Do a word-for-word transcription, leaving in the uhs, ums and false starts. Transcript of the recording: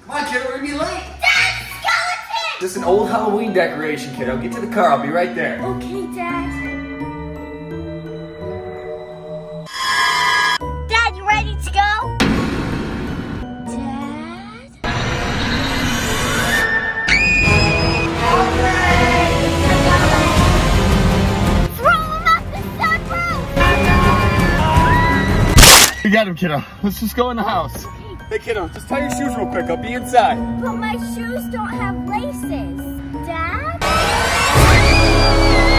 Come on, kiddo, we're gonna be late. Dad, skeleton! Just an old Halloween decoration, kiddo. Get to the car, I'll be right there. Okay, Dad. Dad, you ready to go? Dad? Throw him up the sunroof! You got him, kiddo. Let's just go in the house. Hey, kiddo, just tie your shoes real quick. I'll be inside. But my shoes don't have laces. Dad?